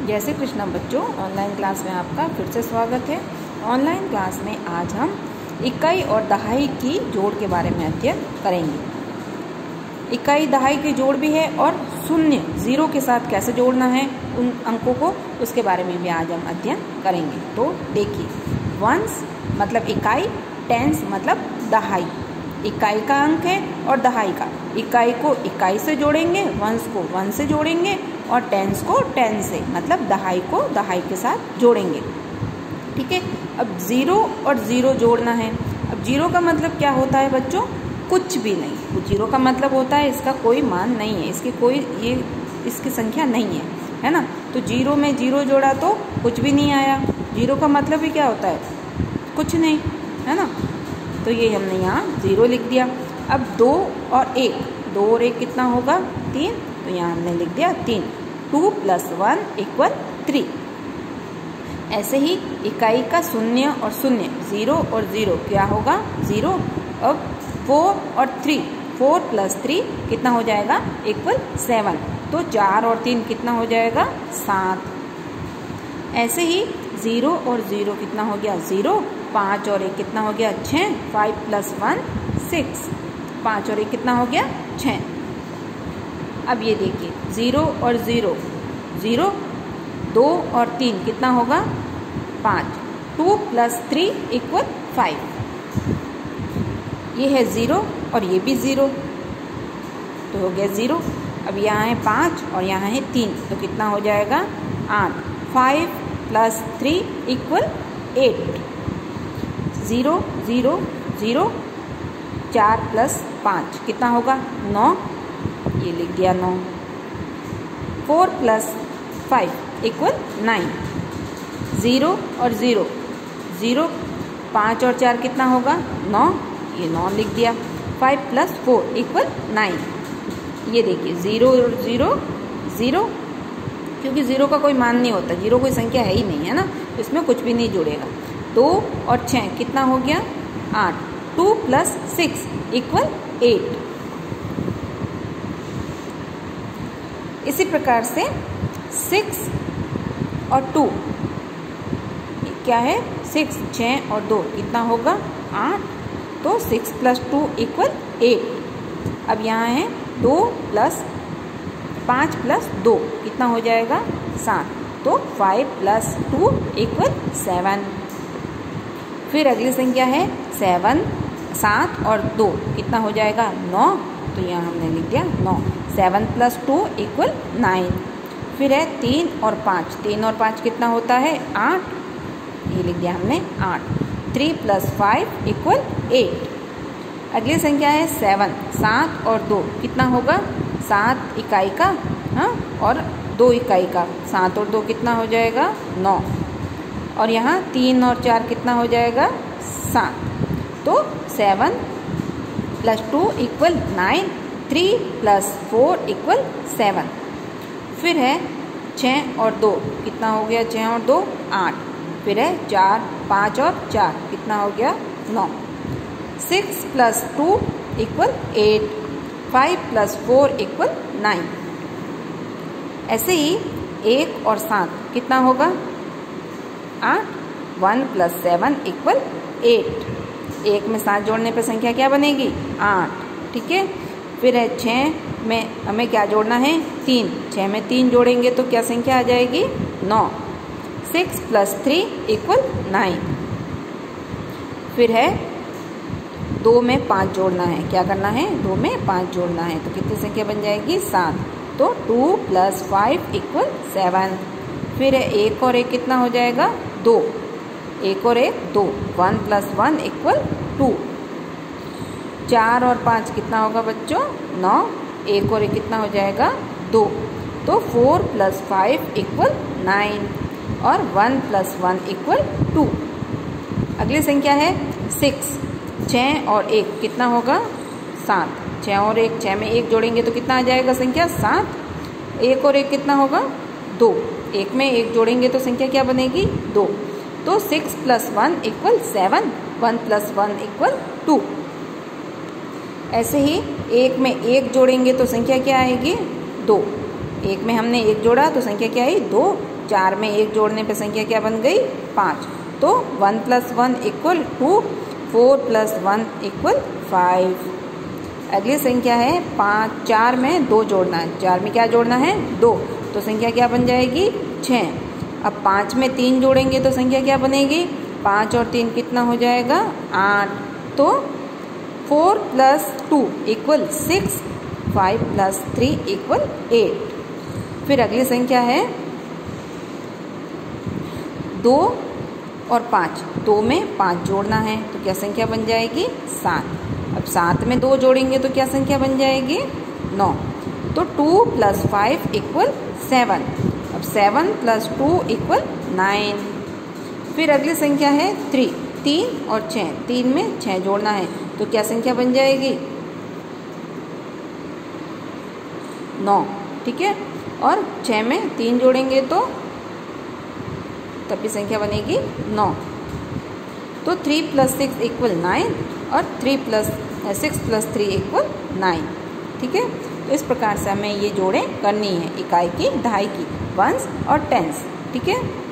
जय श्री कृष्ण बच्चों, online class में आपका फिर से स्वागत है। ऑनलाइन क्लास में आज हम इकाई और दहाई की जोड़ के बारे में अध्ययन करेंगे। इकाई दहाई की जोड़ भी है और शून्य जीरो के साथ कैसे जोड़ना है उन अंकों को, उसके बारे में भी आज हम अध्ययन करेंगे। तो देखिए, वंस मतलब इकाई, टेंस मतलब दहाई। इकाई का अंक है और दहाई का। इकाई को इकाई से जोड़ेंगे, वंस को वन से जोड़ेंगे और टेंस को टेन से मतलब दहाई को दहाई के साथ जोड़ेंगे। ठीक है। अब जीरो और जीरो जोड़ना है। अब जीरो का मतलब क्या होता है बच्चों? कुछ भी नहीं। जीरो का मतलब होता है इसका कोई मान नहीं है, इसकी संख्या नहीं है ना। तो जीरो में जीरो जोड़ा तो कुछ भी नहीं आया। जीरो का मतलब ही क्या होता है? कुछ नहीं, है ना। तो ये हमने यहाँ जीरो लिख दिया। अब दो और एक कितना होगा? 3। तो यहाँ हमने लिख दिया 3। 2 + 1 = 3। ऐसे ही इकाई का शून्य और शून्य, जीरो और जीरो क्या होगा? 0। अब 4 और 3, 4 + 3 कितना हो जाएगा? = 7। तो 4 और 3 कितना हो जाएगा? 7। ऐसे ही 0 और 0 कितना हो गया? 0। 5 और 1 कितना हो गया? 6। 5 + 1 6। 5 और 1 कितना हो गया? 6। अब ये देखिए, 0 और 0 0, 2 और 3 कितना होगा? 5। 2 + 3 = 5। ये है 0 और ये भी 0, तो हो गया 0। अब यहाँ है 5 और यहाँ है 3, तो कितना हो जाएगा? 8। 5 + 3 = 8। 0 0 0, 4 + 5 कितना होगा? 9। ये लिख दिया 9। 4 + 5 = 9। 0 और 0 0, 5 और 4 कितना होगा? 9। ये 9 लिख दिया। 5 + 4 = 9। ये देखिए, 0 और 0 0, क्योंकि 0 का कोई मान नहीं होता, 0 कोई संख्या है ही नहीं, है ना। इसमें कुछ भी नहीं जुड़ेगा। 2 और 6 कितना हो गया? 8। 2 + 6 = 8। इसी प्रकार से 6 और 2 क्या है? 6, 6 और 2 कितना होगा? 8। तो 6 + 2 = 8। अब यहाँ है 2 + 5 + 2 कितना हो जाएगा? 7। तो 5 + 2 = 7। फिर अगली संख्या है 7, 7 और 2 कितना हो जाएगा? 9। तो यहाँ हमने लिख दिया 9। 7 + 2 = 9। फिर है 3 और 5, 3 और 5 कितना होता है? 8। ये लिख दिया हमने 8। 3 + 5 = 8। अगली संख्या है 7, 7 और 2 कितना होगा? 7 इकाई का, हाँ, और 2 इकाई का। 7 और 2 कितना हो जाएगा? 9। और यहाँ 3 और 4 कितना हो जाएगा? 7। तो 7 + 2 = 9। 3 + 4 = 7। फिर है 6 और 2 कितना हो गया? 6 और 2 8। फिर है 4, 5 और 4 कितना हो गया? 9। 6 + 2 = 8। 5 + 4 = 9। ऐसे ही 1 और 7 कितना होगा? 8। 1 + 7 = 8। 1 में 7 जोड़ने पर संख्या क्या बनेगी? 8। ठीक है। फिर है 6 में हमें क्या जोड़ना है? 3। 6 में 3 जोड़ेंगे तो क्या संख्या आ जाएगी? 9। 6 + 3 = 9। फिर है 2 में 5 जोड़ना है। क्या करना है? 2 में 5 जोड़ना है, तो कितनी संख्या बन जाएगी? 7। तो 2 + 5 = 7। फिर है 1 और 1 कितना हो जाएगा? 2। 1 और 1 2। 1 + 1 = 2। 4 और 5 कितना होगा बच्चों? 9। 1 और 1 कितना हो जाएगा? 2। तो 4 + 5 = 9 और 1 + 1 = 2। अगली संख्या है 6। 6 और 1 कितना होगा? 7। 6 और 1, 6 में 1 जोड़ेंगे तो कितना आ जाएगा संख्या? 7। 1 और 1 कितना होगा? 2। 1 में 1 जोड़ेंगे तो संख्या क्या बनेगी? 2। तो 6 + 1 = 7। 1 + 1 = 2। ऐसे ही 1 में 1 जोड़ेंगे तो संख्या क्या आएगी? 2। 1 में हमने 1 जोड़ा तो संख्या क्या आई? 2। 4 में 1 जोड़ने पे संख्या क्या बन गई 5। तो 1 + 1 = 2, 4 + 1 = 5। अगली संख्या है 5, 4 में 2 जोड़ना है, 4 में क्या जोड़ना है 2, तो संख्या क्या बन जाएगी 6। अब 5 में 3 जोड़ेंगे तो संख्या क्या बनेगी 5 और 3 कितना हो जाएगा 8। तो 4 + 2 = 6, 5 + 3 = 8। फिर अगली संख्या है 2 और 5, 2 में 5 जोड़ना है तो क्या संख्या बन जाएगी 7। अब 7 में 2 जोड़ेंगे तो क्या संख्या बन जाएगी 9। तो 2 + 5 = 7। अब 7 + 2 = 9। फिर अगली संख्या है 3 और 6, 3 में 6 जोड़ना है तो क्या संख्या बन जाएगी 9। ठीक है, और 6 में 3 जोड़ेंगे तो तब भी संख्या बनेगी 9। तो 3 + 6 = 9 और 6 + 3 = 9। ठीक है, तो इस प्रकार से हमें ये जोड़ें करनी है इकाई की, दहाई की, वंस और टेंस। ठीक है।